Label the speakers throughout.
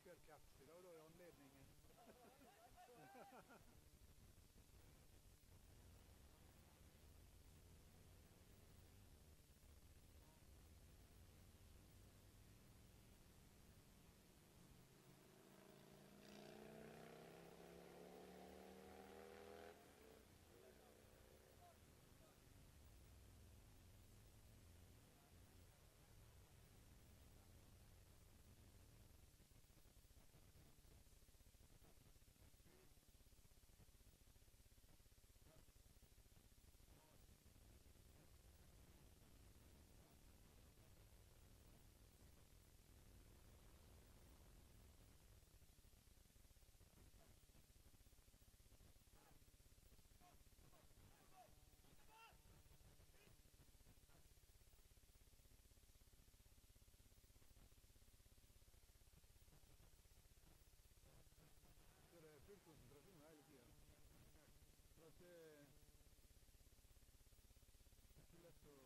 Speaker 1: aktuell caps I dag, da I anledningen. Så det full konsentrasjon hele tiden. For at det ikke lett å...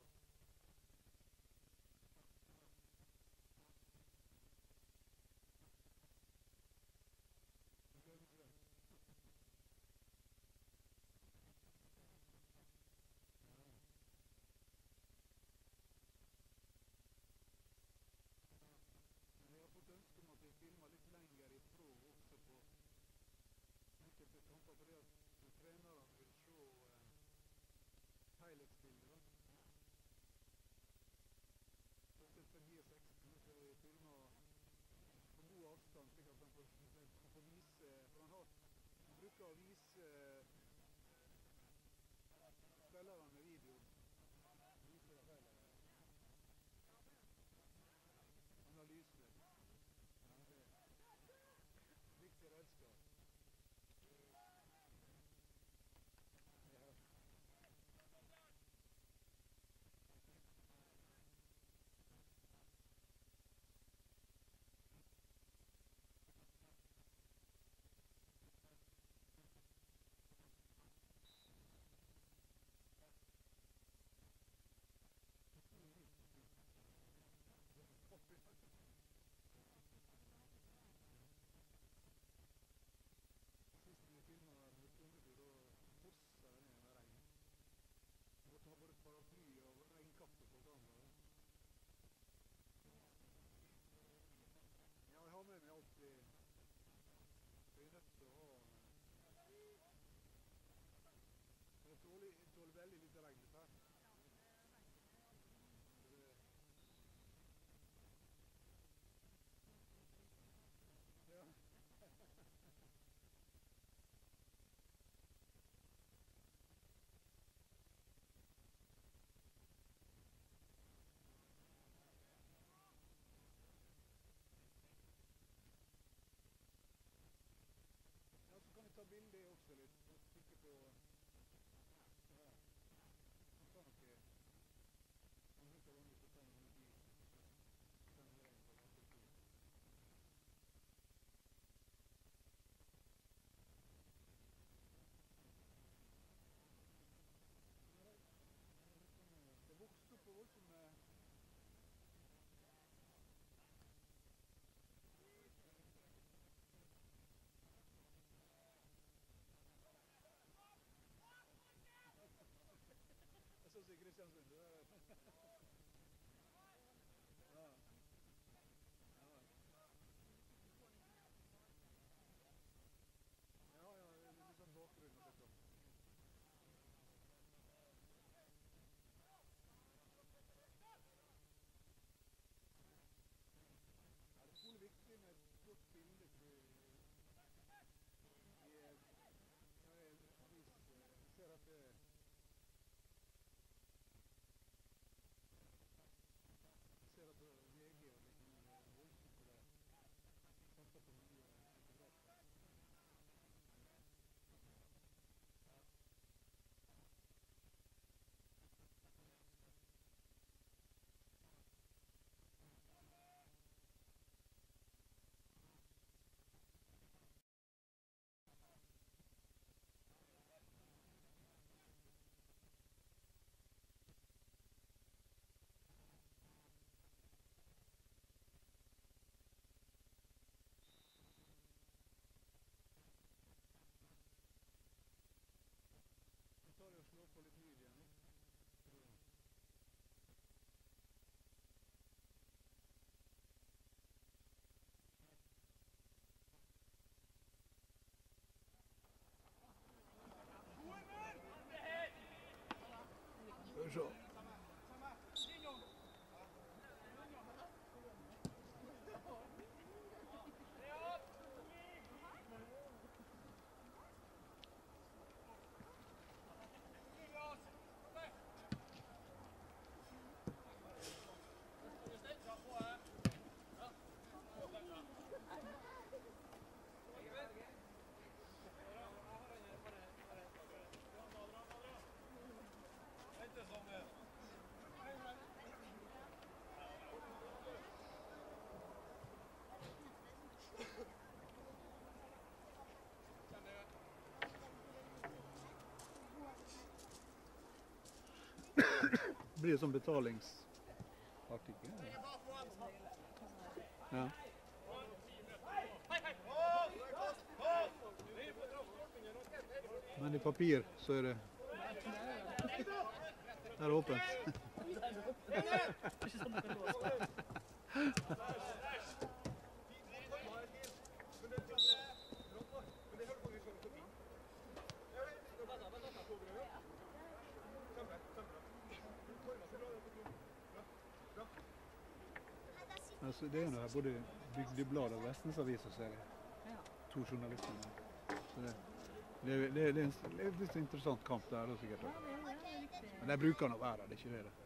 Speaker 1: Du glemmer det. Ja. Men jeg har fått ønske om at jeg filmer litt lenger I pro også på enkelte kamper, fordi at trenerne vil se highlights-bilder da. Spesielt på Gear 16, så jeg filmer på god avstand, slik at han får vise, for han bruker å vise spillerne med video. Viser det feil. Analyse. Ja, det er viktig redskap. Ja. de sånn betalingsartikkel. Ja. Men i papir så er det åpent. Altså, det er jo både Bygdeblad og Vestnes Avis, og så er det 2 journalister med. Så det er en litt interessant kamp der, da, sikkert. Men de bruker nå å være der, det er ikke det.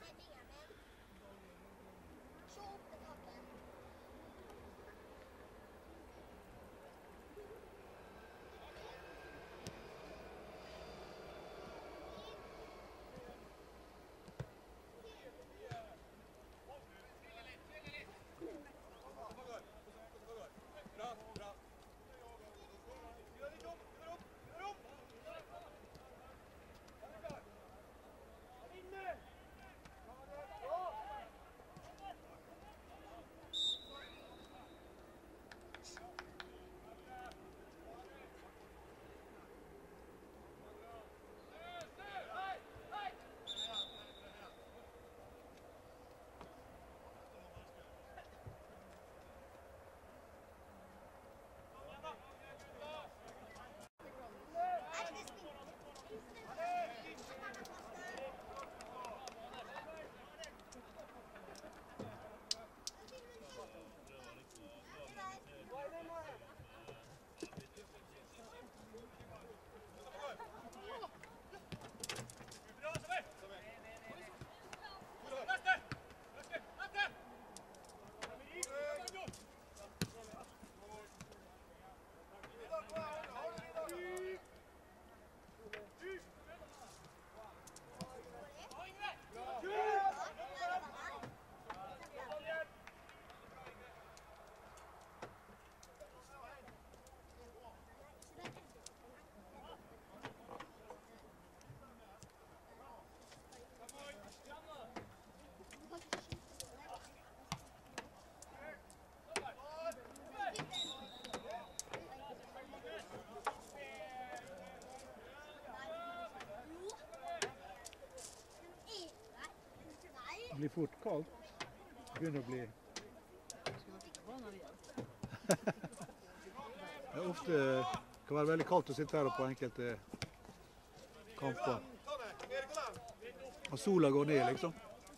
Speaker 1: Det blir fort kaldt. Det begynner å bli... Det er ofte kan være veldig kaldt å sitte her på enkelte kamper. Og sola går ned, liksom.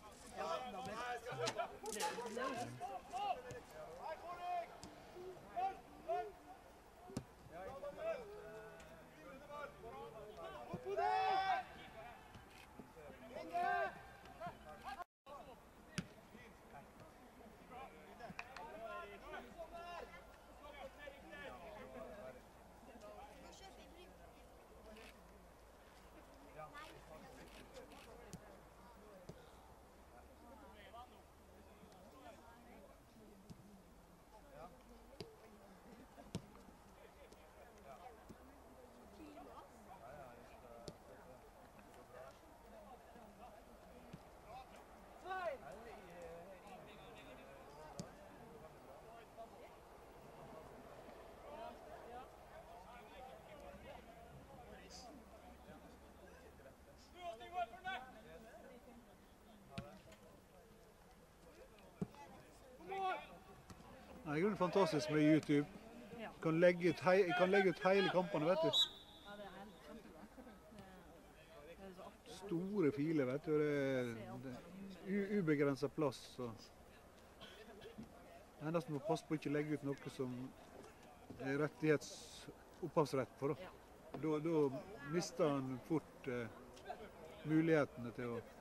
Speaker 1: Det er fantastisk med YouTube. Du kan legge ut hele kampene, vet du.
Speaker 2: Ja, det er helt kjempebra. Det er så artig.
Speaker 1: Store filer, vet du. Det er ubegrenset plass. Så. Det er nesten må passe på å ikke legge ut noe som er opphavsrett på. Da mister han fort mulighetene til å...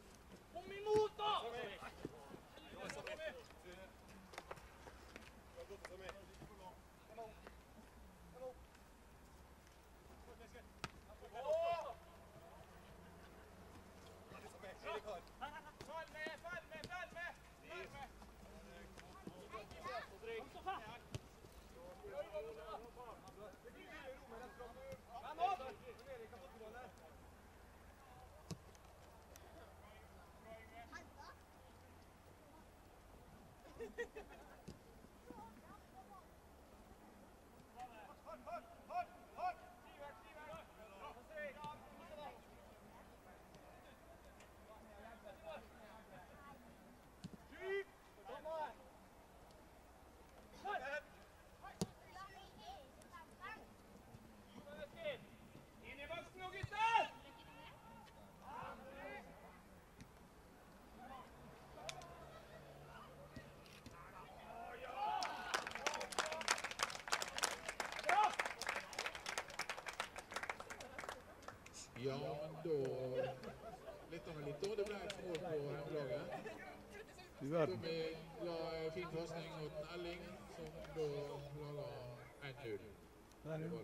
Speaker 3: Kom imot da! Ja, da litt om litt. Det ble et mål på hjemmelaget.
Speaker 1: I verden.
Speaker 3: Vi la fin pasning mot Elling, som da lager 1-0.
Speaker 1: Der, ja.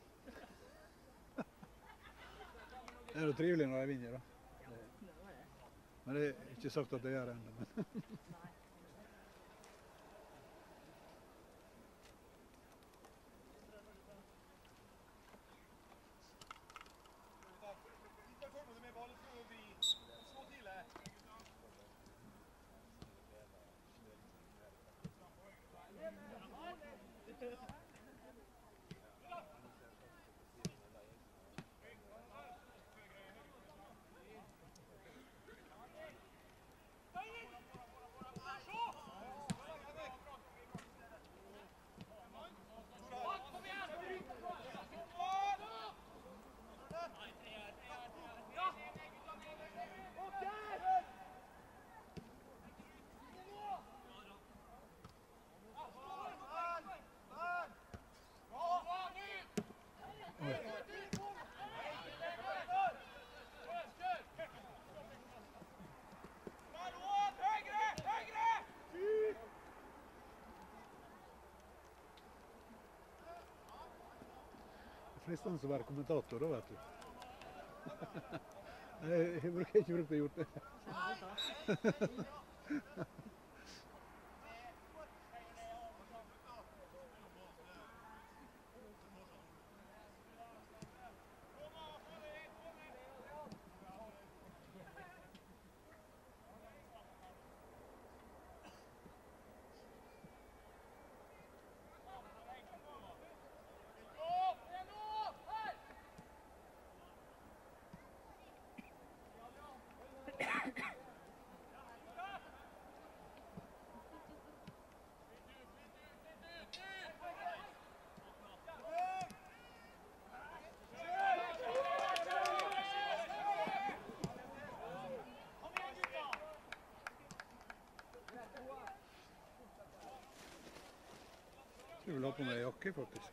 Speaker 1: Det er jo trivelig når de vinner, da. Men det er ikke sagt at det gjør det ennå. Fristende å være kommentator da, vet du. Jeg bruker ikke brukt å gjort det. Jeg vil ha på meg jakke, faktisk.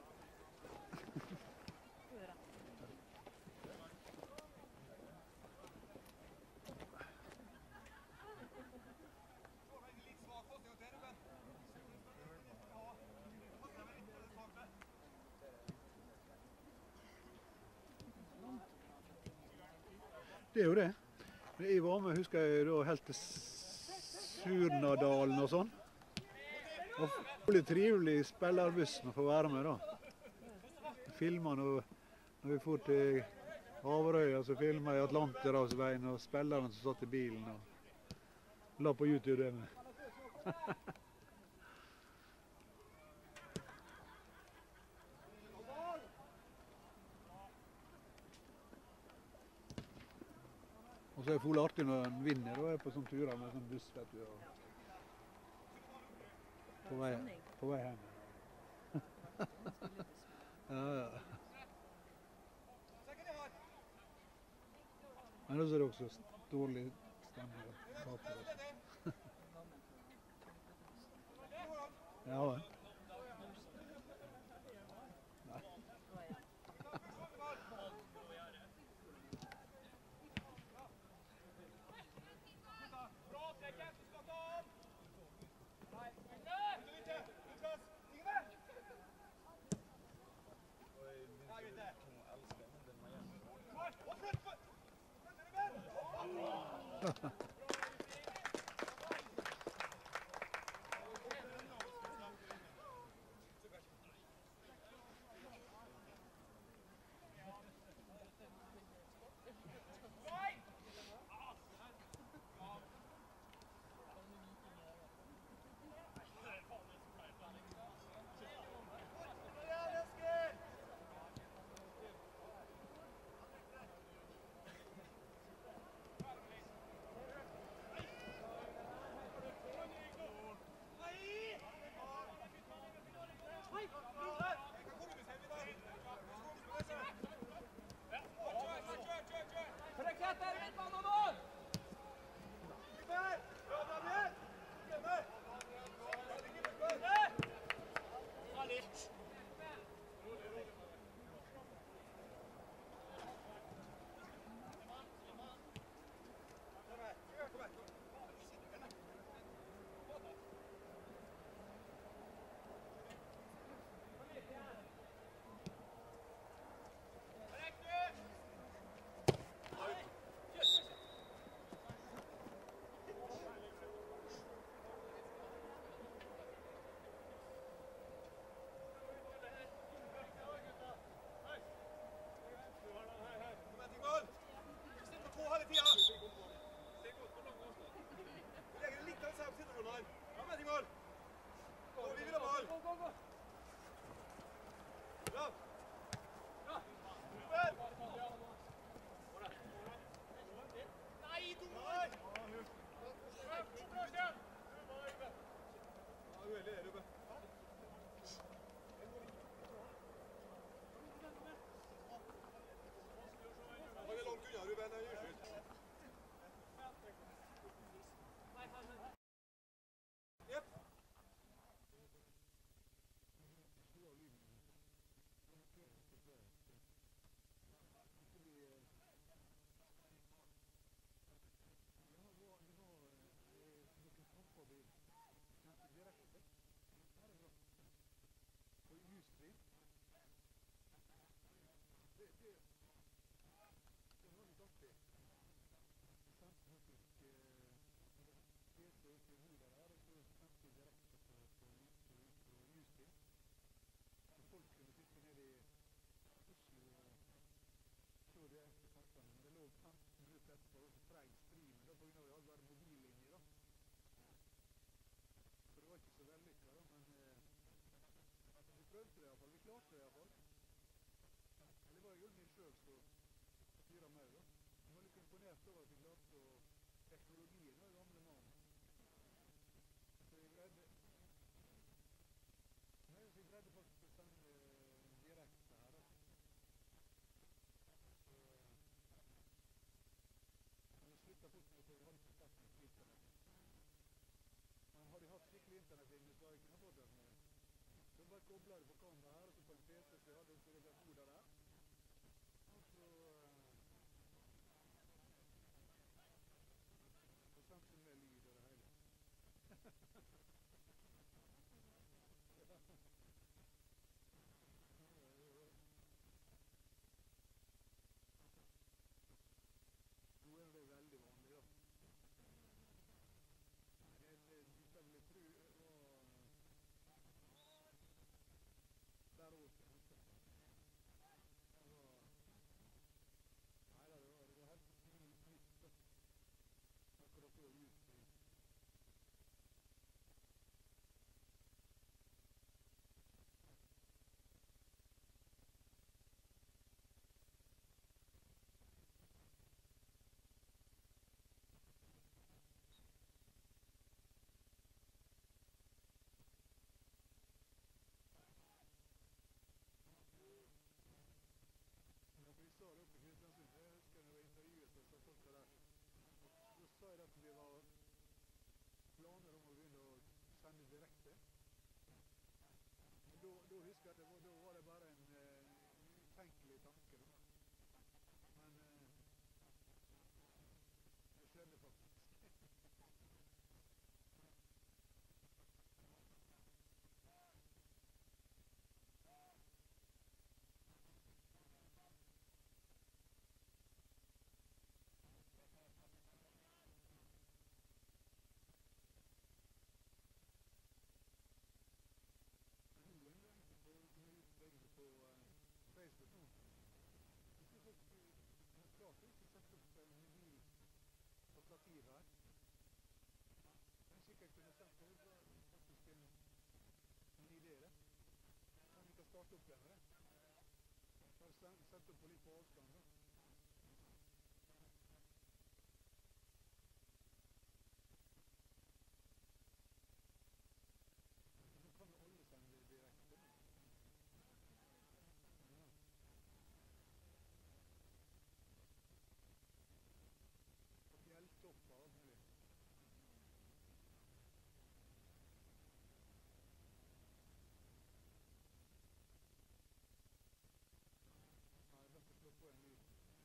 Speaker 1: Det er jo det. Jeg var med, husker jeg, da helt til Surnadalen og sånn. Det var veldig trivelig spillerbussen å få være med da. Filmet når vi for til Havrøya, så filmet jeg Atlanterhavsveien og spilleren som satt i bilen og la på YouTube det med. Og så er det full artig når en vinner, da er jeg på sånne turer med sånn buss, vet du. På vei hjem. Ja. Men så er det også dårlig stemning å tape det. Ja, vel. sette opp på litt på avstand. Da. Nå kan jo alle sende det direkte. Ja. Fjelltopper og alt mulig. Nei, jeg måtte slå på en lyd.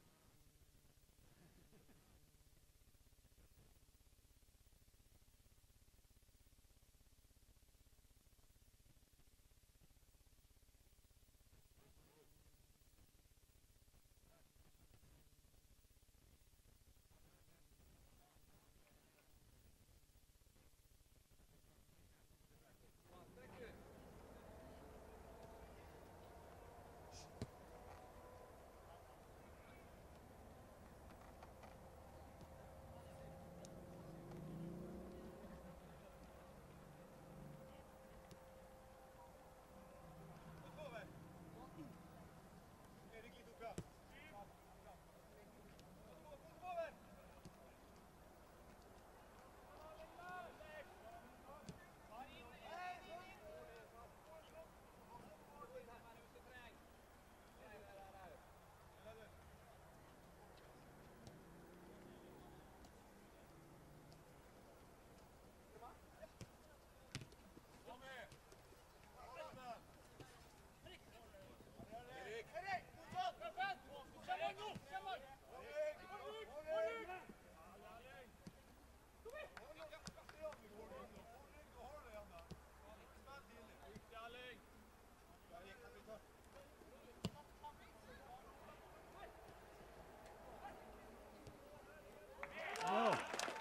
Speaker 1: Ja.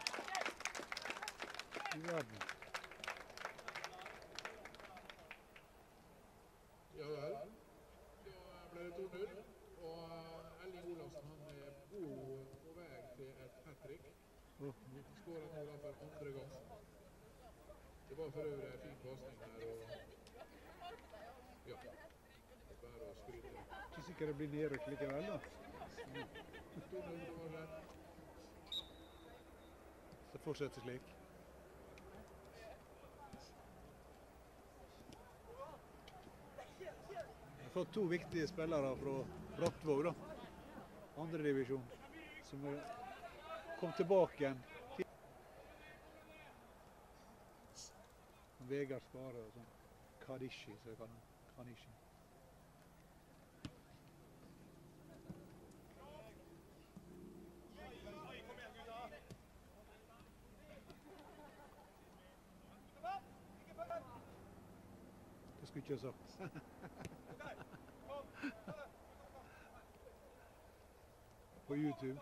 Speaker 1: I verden.
Speaker 3: Ja vel. Da ble det 2-0. Og Elling Olafsen han er på vei til et hat-trick. Skårer nå da for andre gang. Det var for øvrig en fin pasning her. Og ja, bare å skryte.
Speaker 1: Ikke sikkert det blir nedrykk likevel da.
Speaker 3: 2-0 var det.
Speaker 1: Så fortsetter slik. Jeg har fått 2 viktige spillere fra Brattvåg da. Andre divisjon. Som kom tilbake igjen. Vegard Skare og sånn. Kadishi, så jeg kaller han. Kanishi. Det skulle ikke ha sagt. På YouTube.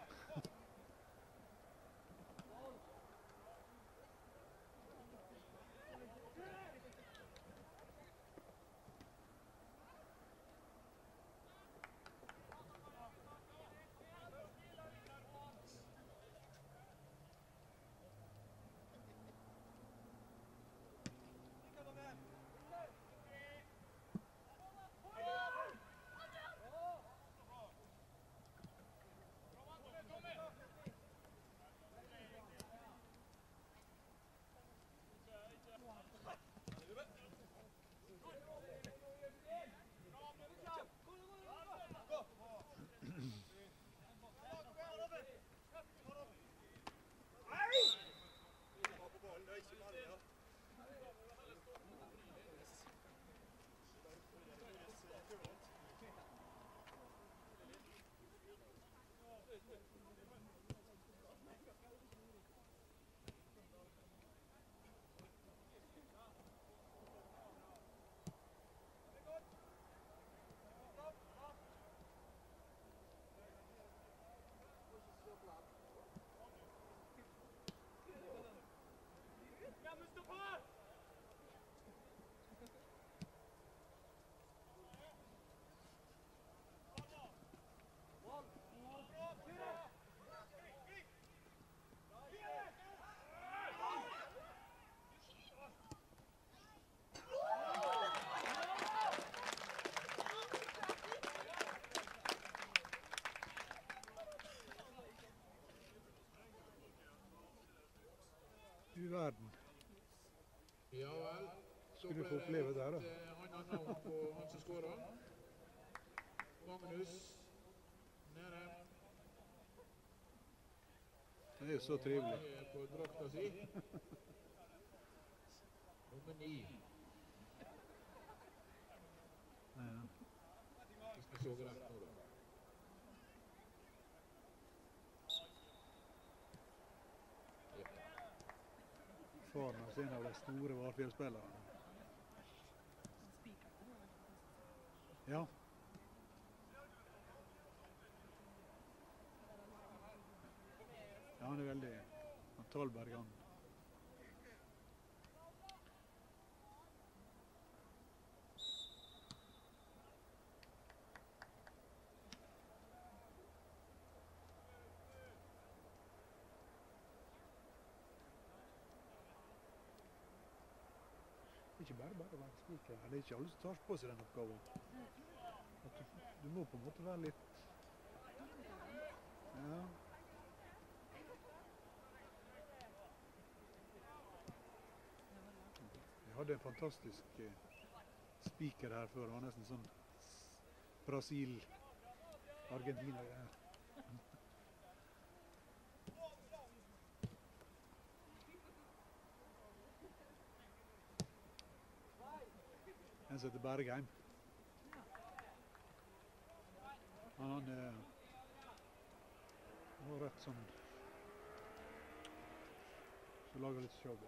Speaker 1: verden.
Speaker 3: Ja vel. Så
Speaker 1: Skal du
Speaker 3: ble
Speaker 1: få oppleve det her, da?
Speaker 3: et annet navn på han som skårer. Magnus Nærem.
Speaker 1: Det er jo så trivelig.
Speaker 3: Han er på drakta si. Nummer 9.
Speaker 1: Ja.
Speaker 3: Hvis vi så rett nå, da.
Speaker 1: Faren hans er en av de store Varfjell-spillerne.
Speaker 2: Spiker på det, faktisk.
Speaker 1: Ja. Ja, han er veldig... Han Tolberg, han. Det er ikke bare å være spiker. Det er ikke alle som tar på seg den oppgaven. At du må på en måte være litt... Ja. Vi hadde en fantastisk spiker her før. Det var nesten sånn Brasil, Argentina. Ja. En som heter Bergheim. Han var rett sånn så lager litt show.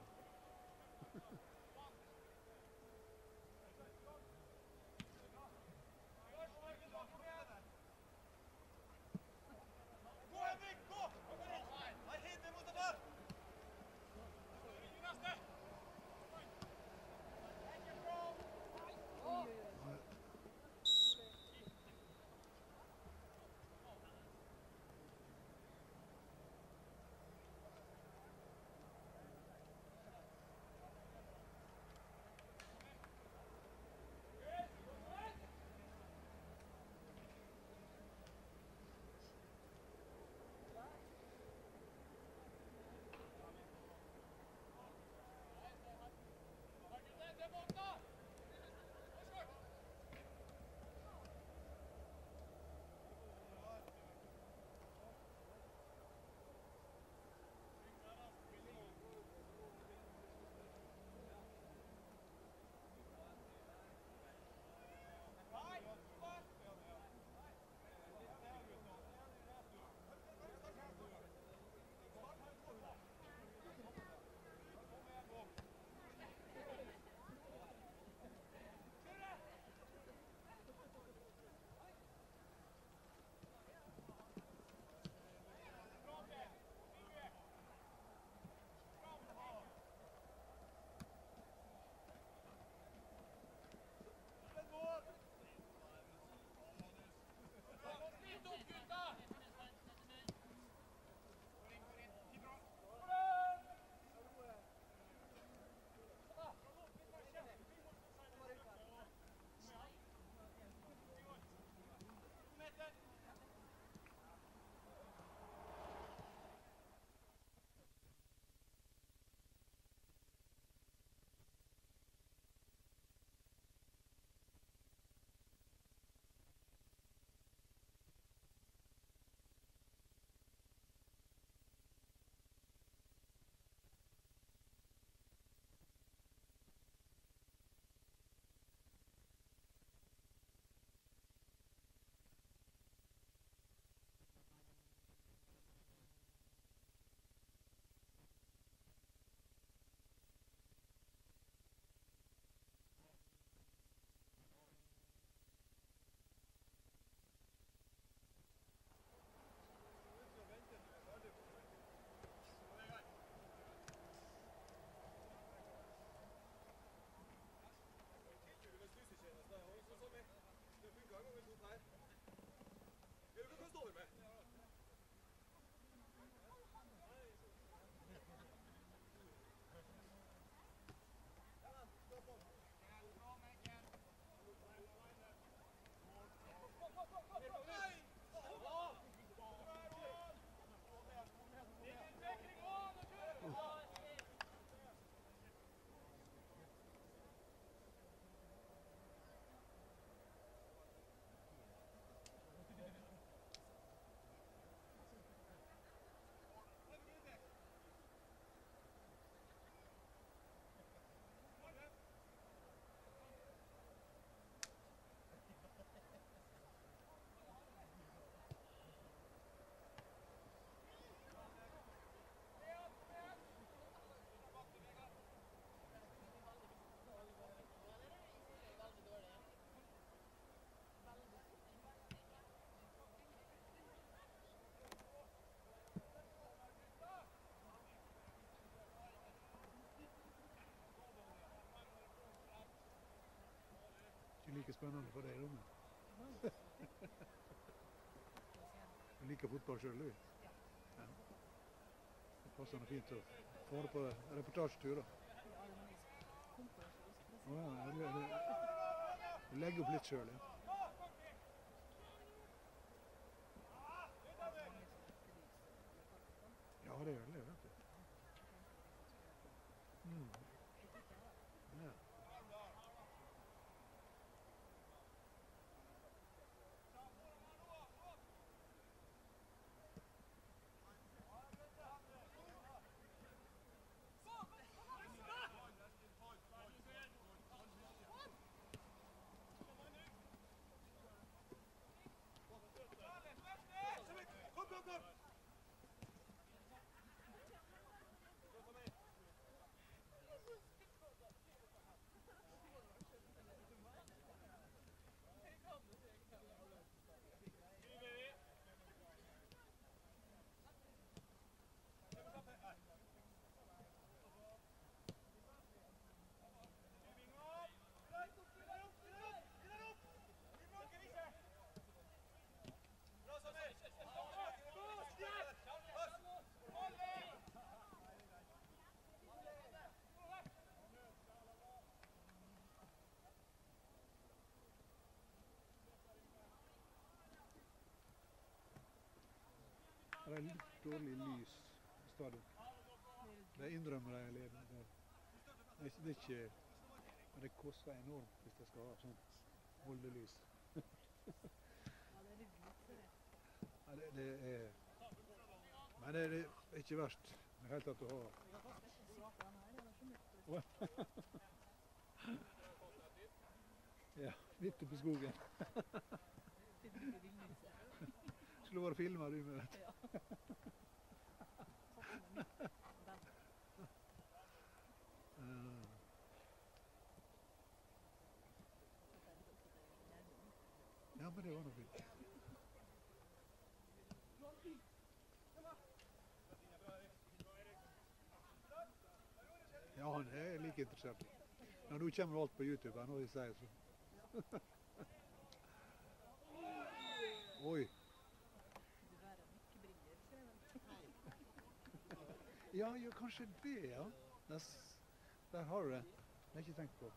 Speaker 1: spennende for deg, da.
Speaker 2: Det var jo så fint.
Speaker 1: Du liker fotball sjøl, du? Ja. Det passer noe fint å få det på reportasjetur, da.
Speaker 2: Ja, det var jeg kom på det så raskt.
Speaker 1: Å ja, du legger opp litt sjøl, ja. Ja, det gjør det, vet du. Mm. Ja. Det er litt dårlig lys på stadion. Det innrømmer jeg. Det er ikke... Men det koster enormt hvis det skal ha sånn voldelig lys.
Speaker 2: Ja, det er litt lite det.
Speaker 1: Ja, det er... Men det er ikke verst. Det er helt tatt å ha...
Speaker 2: Sitter han her, eller så mye.
Speaker 1: Ja, midt oppe i skogen.
Speaker 2: Sitter du i villnyset?
Speaker 1: Skulle vært filmet du med, vet du.
Speaker 2: Ja. Satt han midt den.
Speaker 1: Ja, men det var noe fint. Ja, han er like interessert. Ja, nå kommer alt på YouTube her, når jeg sier så. Oi.
Speaker 2: Du være en ikke-bringer, sier jeg vel.
Speaker 1: Ja, kanskje det, ja. Der har du det. Det har jeg ikke tenkt på.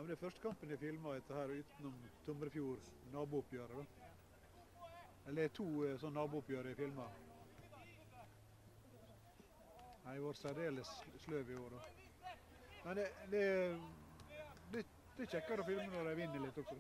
Speaker 1: men det er første kampen jeg filmet etter her utenom Tomrefjord nabooppgjøret da. Eller det er 2 sånne nabooppgjør jeg filmet. Nei, jeg var særdeles sløv i år da. Men det er kjekkere å filme når jeg vinner litt også.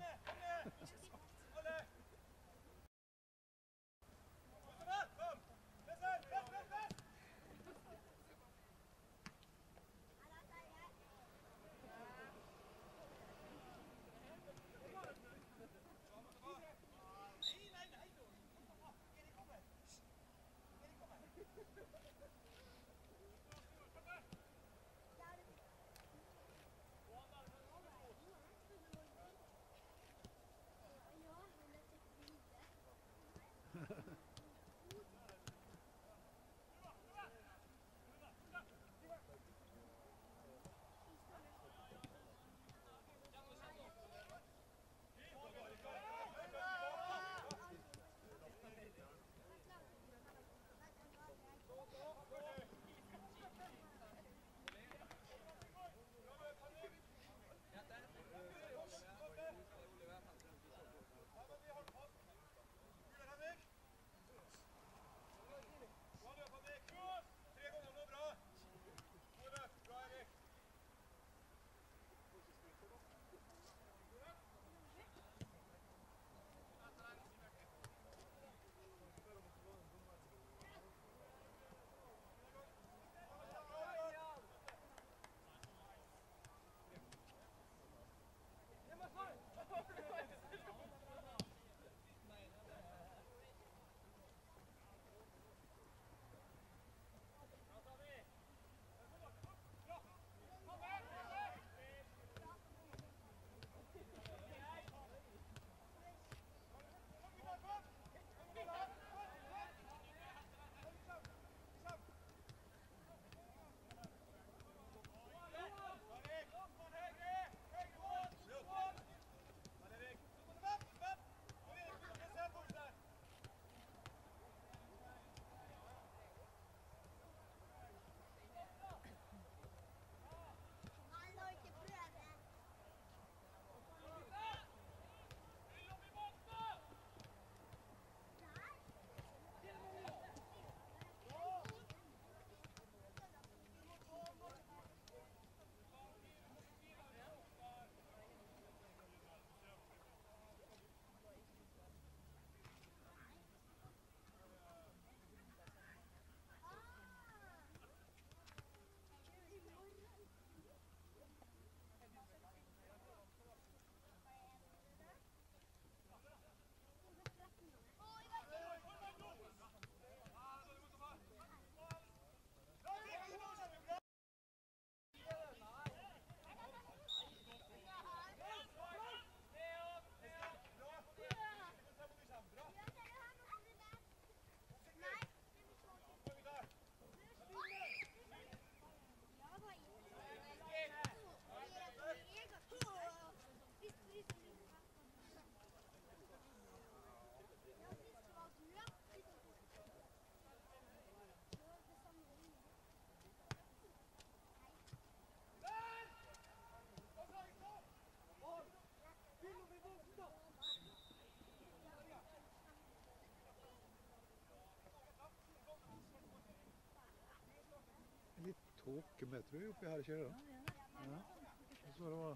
Speaker 1: Tåke med, tror jeg, oppi her, ikke det da? Ja, jeg så det var...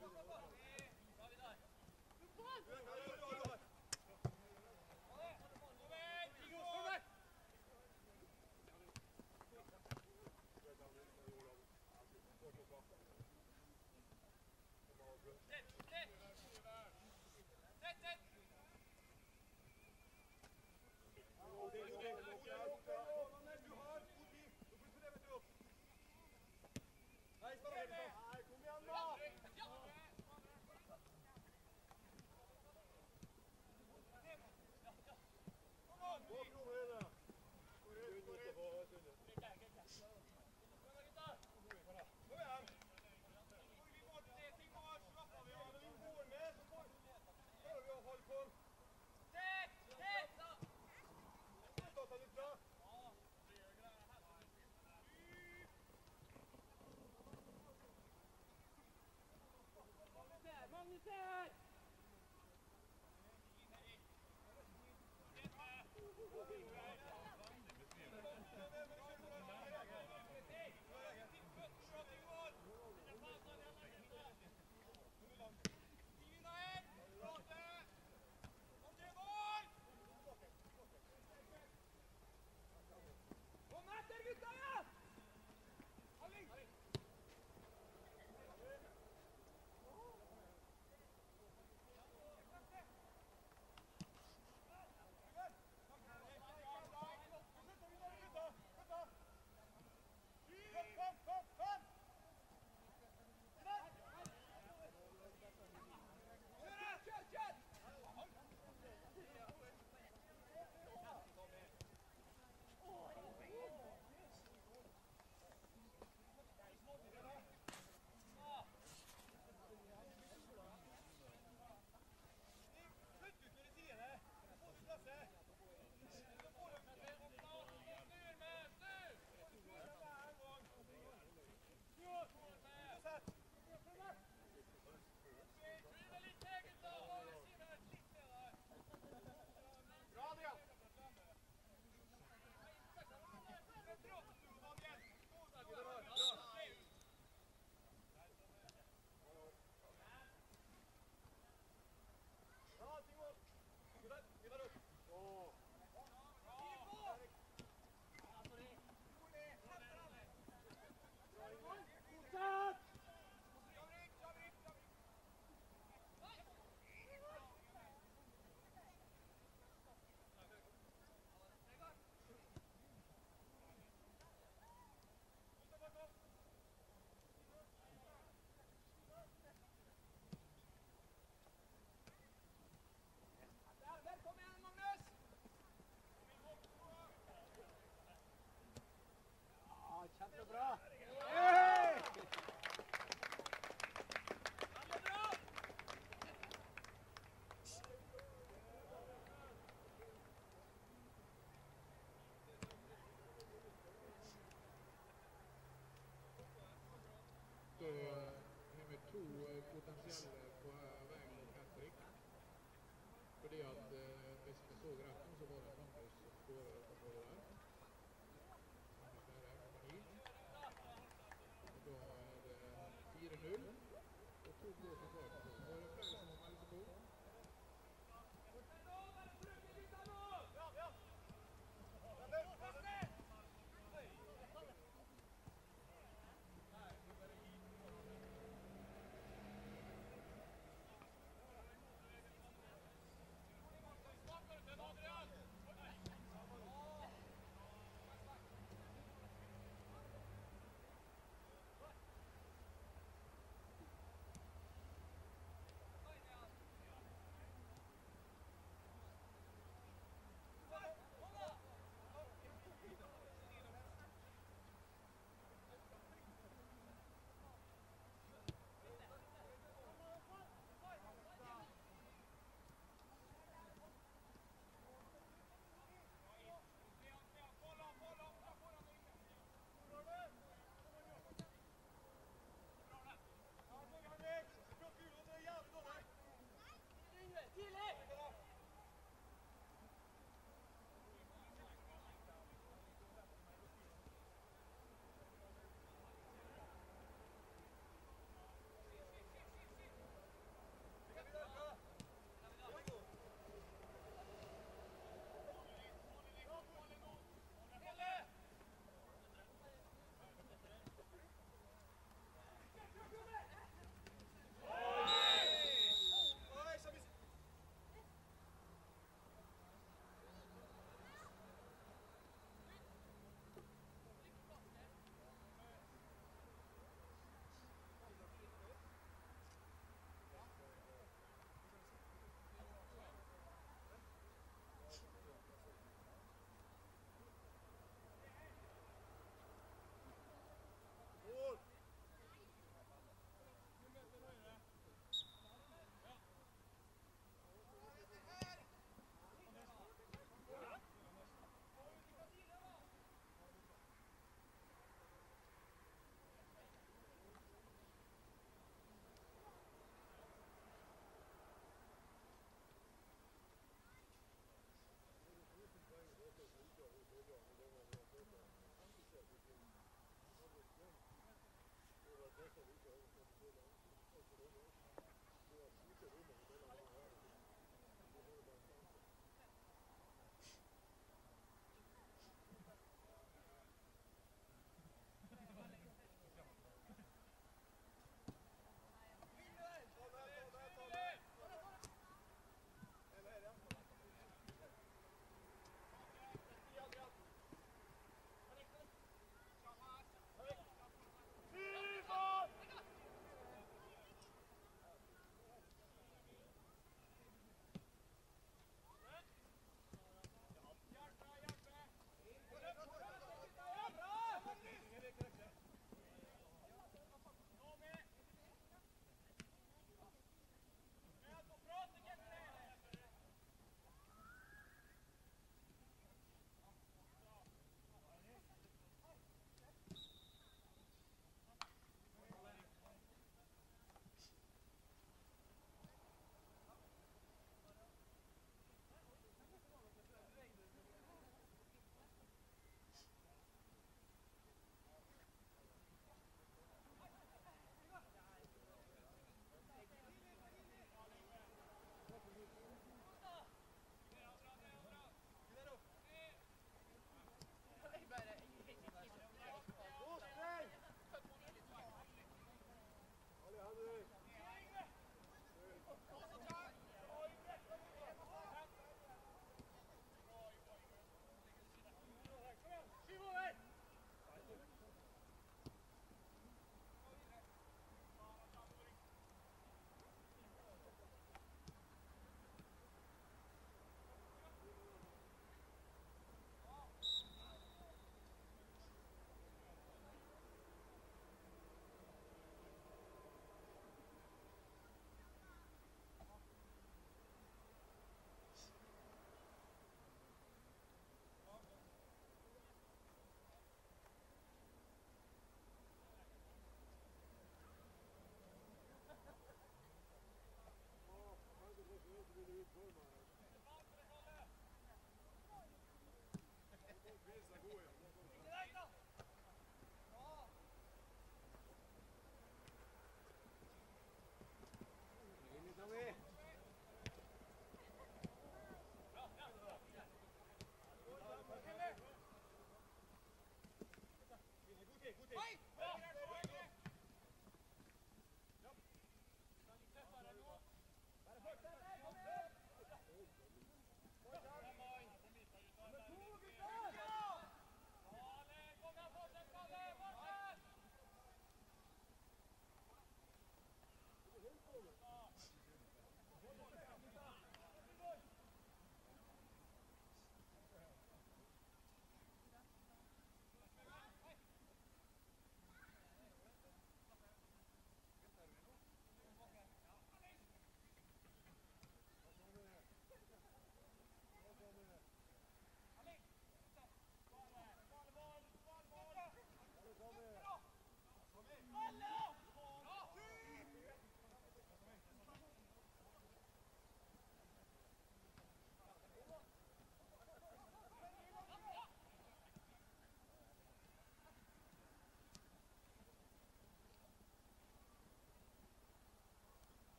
Speaker 3: potensielle på vei mot hat-trick. Fordi at hvis vi så greit nå, så var det Magnus som skåret dette målet der. Magnus Lære, nummer 9. Og da er det 4-0. Og 2 blå totalt. Så er det flere som har meldt seg på.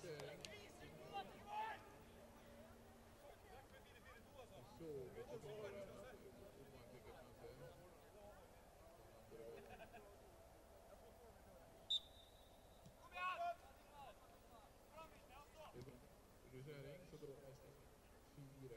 Speaker 3: justering. Så ikke bare romantikert, kanskje. Justering, så da er stilling 4.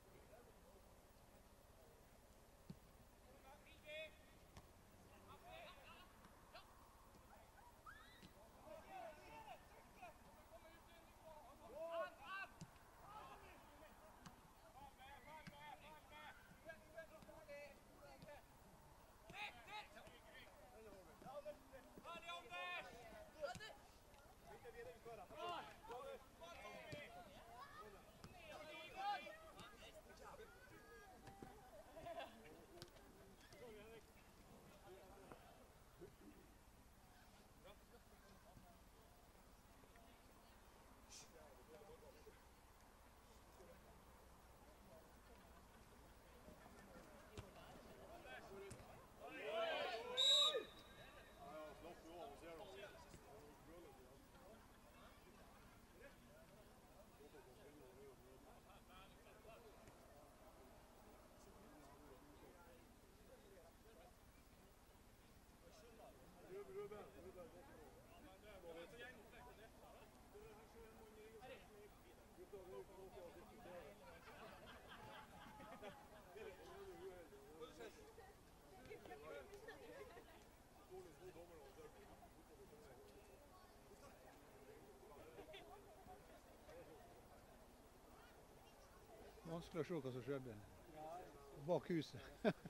Speaker 1: Vanskelig å se hva som skjedde bak huset.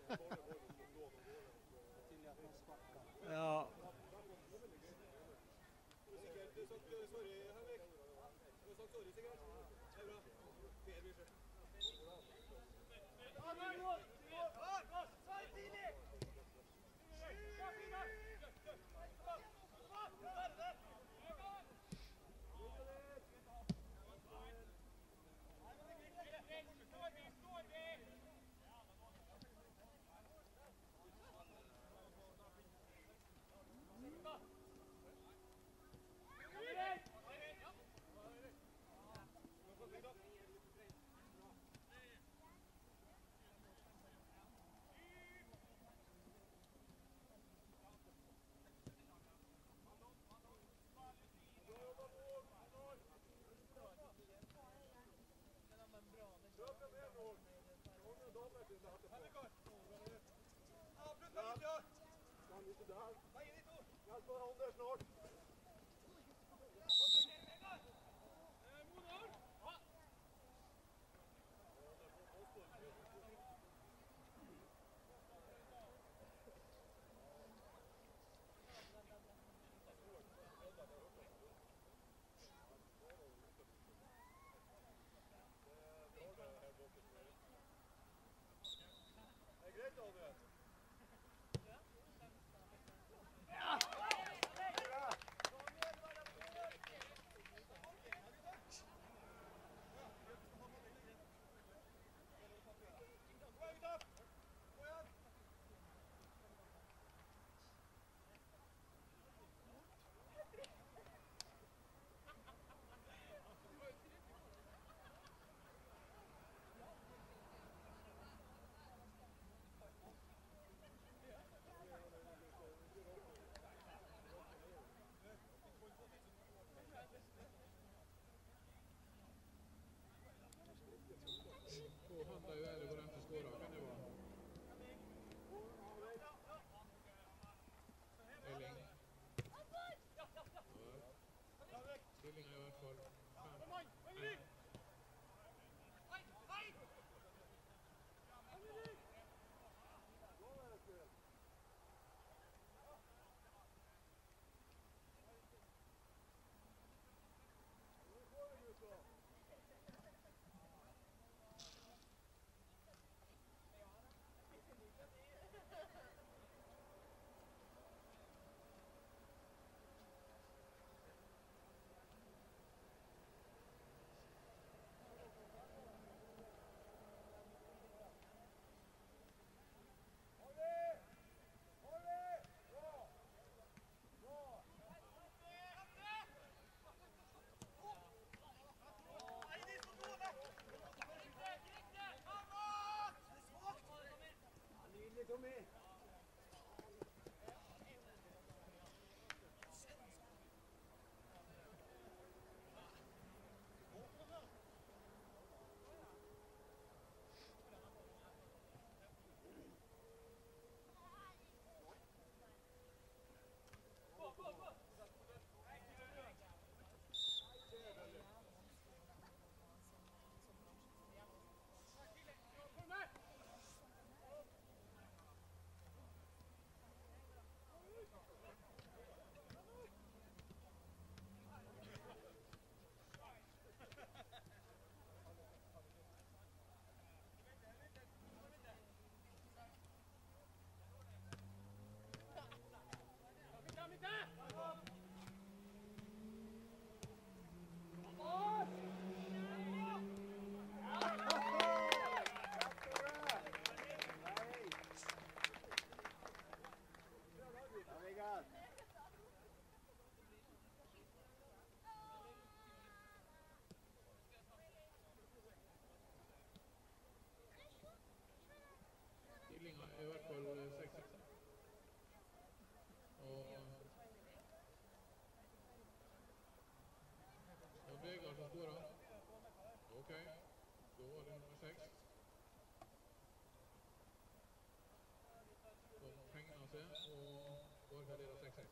Speaker 1: Ja.
Speaker 3: i hvert fall 6-6. Og Vegard som skårer. Ok, da var det nummer 6. Som tegner seg, og Borg har ledet 6-6.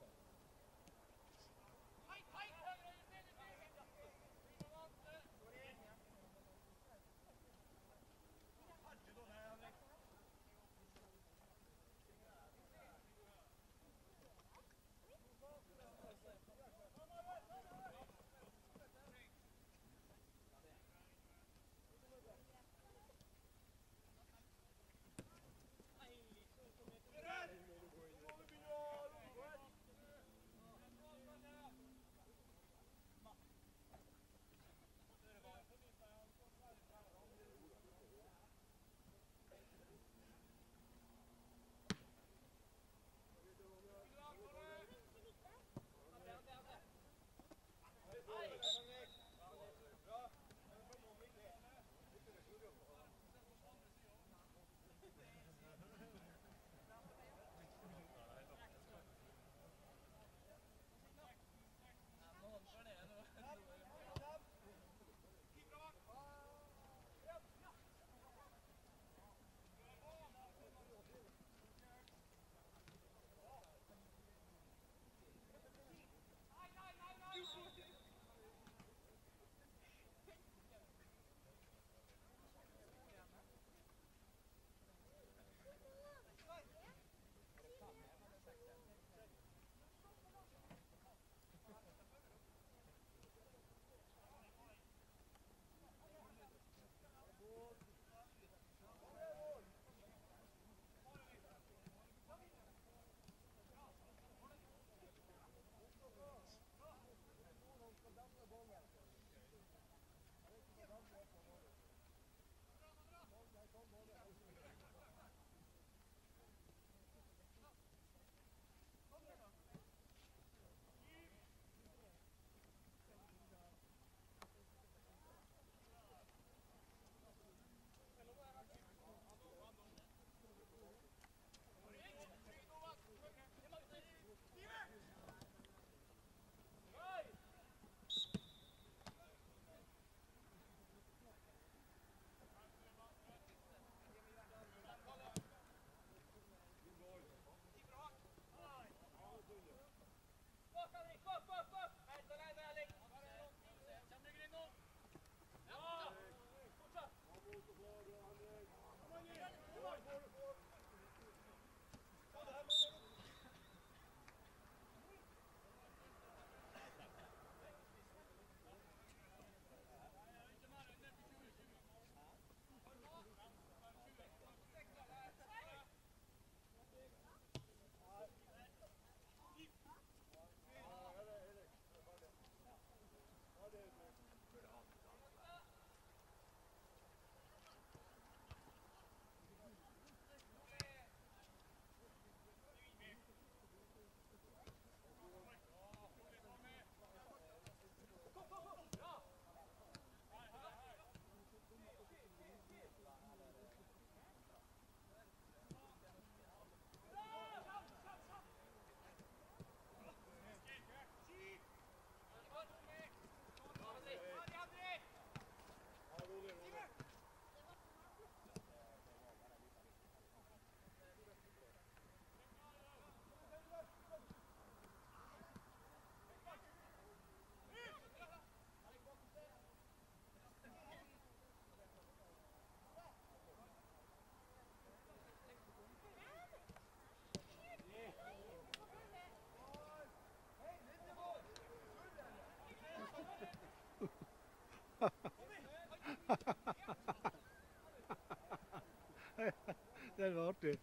Speaker 1: Det var artig.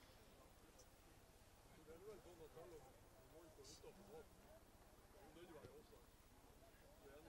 Speaker 4: Det er vel sånn at alle må på hytta på båten.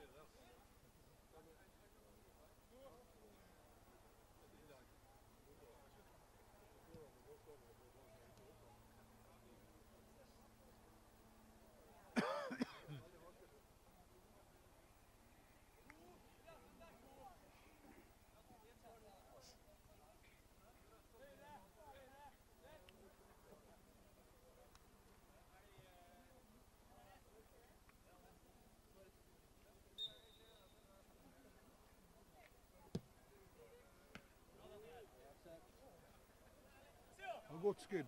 Speaker 1: Godt skudd.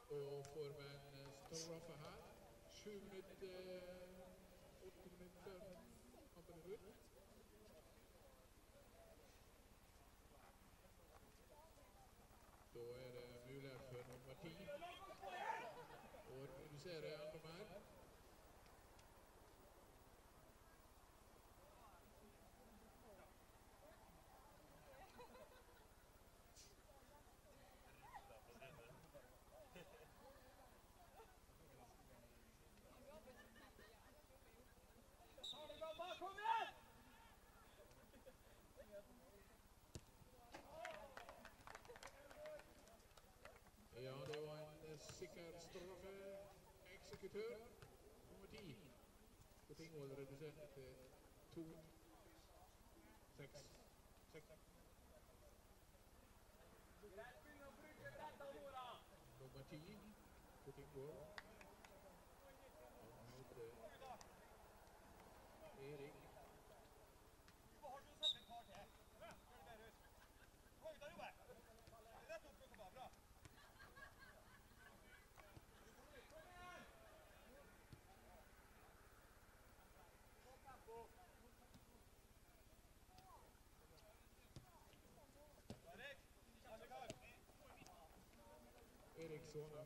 Speaker 3: Og får vi en straffe her. 7 minutter, 8 minutter før kampen er slutt. Da er det mulighet for nummer 10 å redusere enda mer. Ja, det var en sikker straffe. Eksekutør nummer 10. Så Tingvoll redusert til 2-6. Nummer 10 på Tingvoll. Han heter Erik. Erik Såne.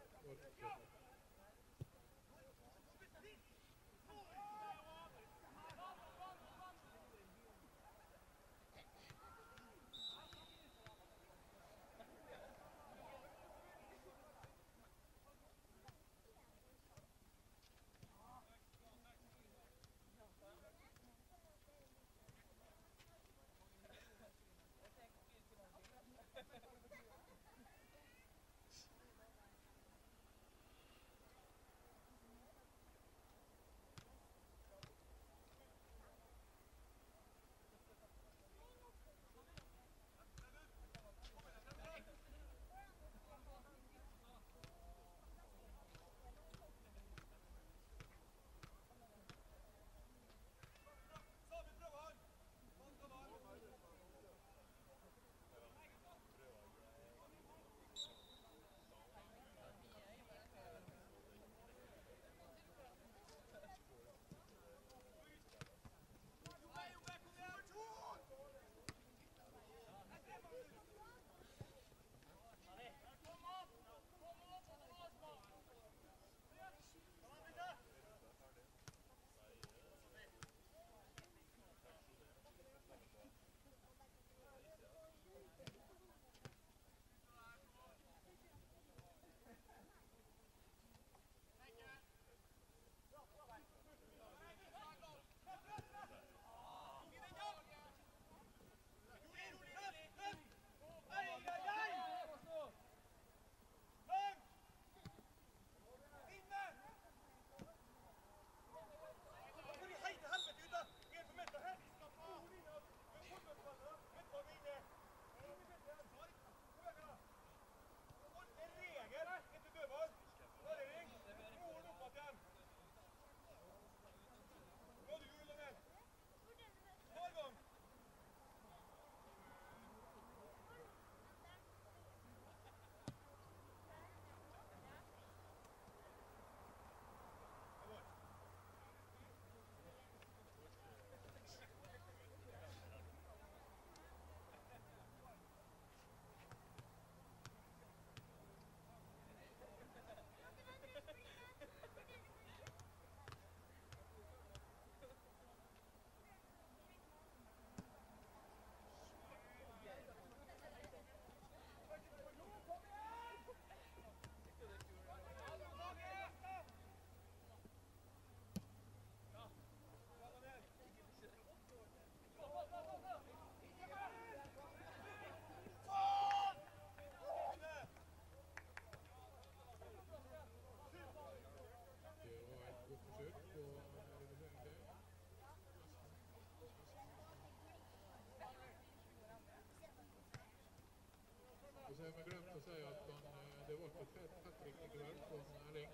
Speaker 3: Så har vi glemt å si at det var et hat-trick i kveld på Erling.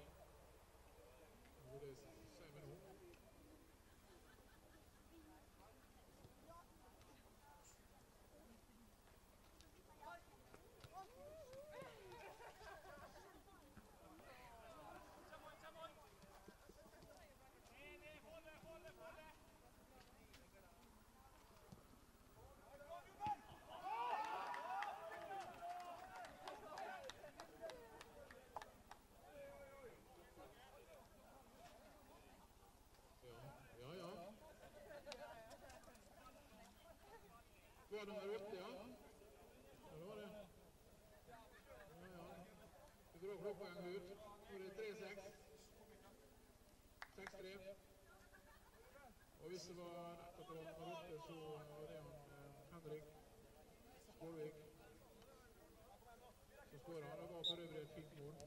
Speaker 3: Og det sier vi nå. 6-3. Og hvis det var rett at det var nummer 8, så var det Henrik Skålvik som skåret. Det var for øvrig et fint mål.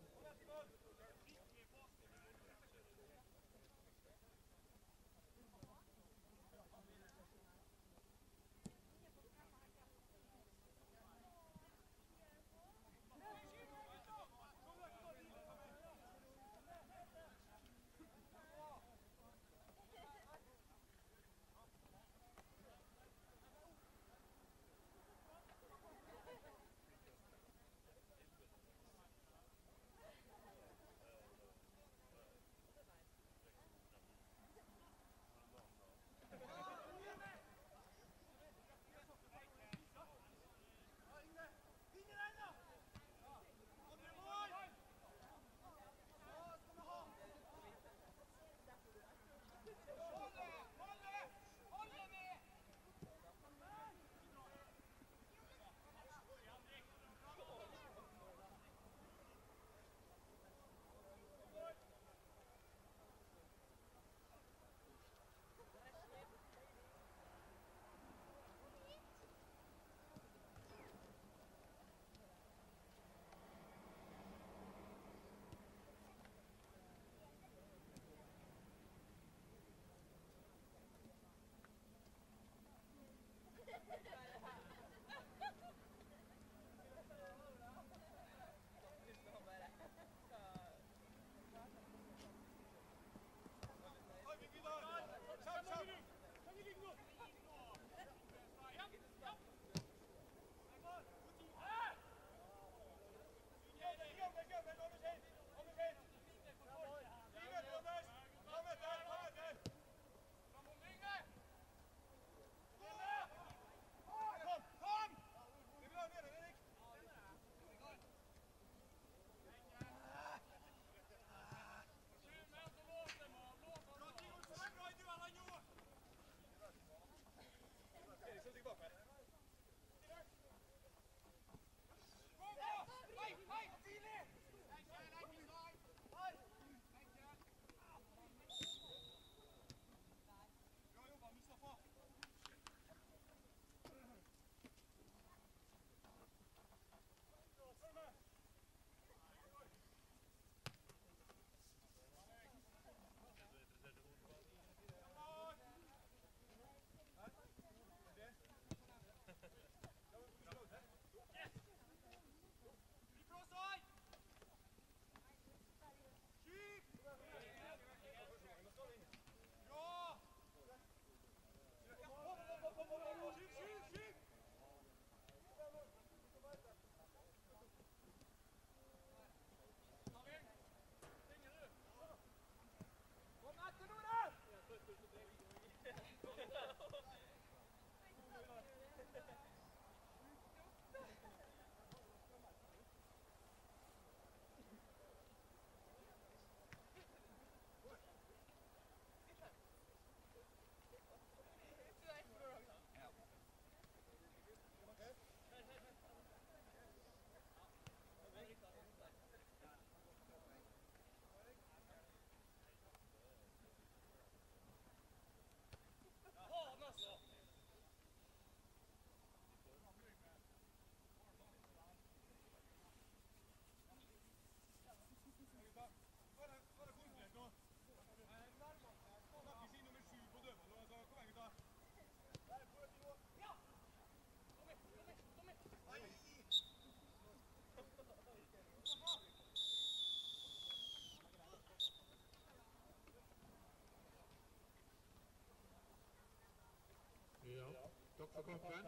Speaker 3: Takk for kampen.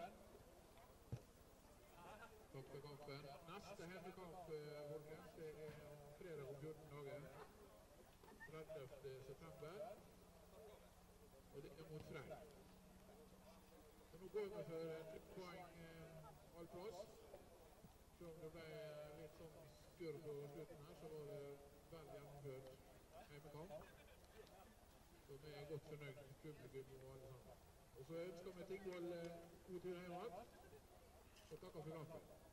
Speaker 3: Takk for kampen. Neste hjemmekamp, folkens, det er fredag om 14 dager. 30. september. Og det er mot Frei. Så nå går vi for 3 poeng all plass. Så om det ble litt sånn skurr på slutten her, så var det vel gjennomført hjemmekamp. Så vi er godt fornøyd med publikum og alle sammen. Og så ønsker vi Tingvoll god tur hjemme, og takker for kampen.